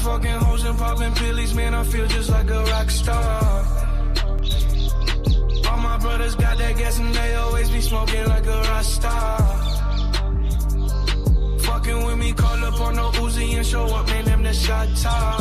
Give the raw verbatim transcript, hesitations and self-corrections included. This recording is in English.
fucking hoes and popping pillies, man, I feel just like a rock star. All my brothers got that gas and they always be smoking like a rock star. Fucking with me, call up on no Uzi and show up, man, them the shot top.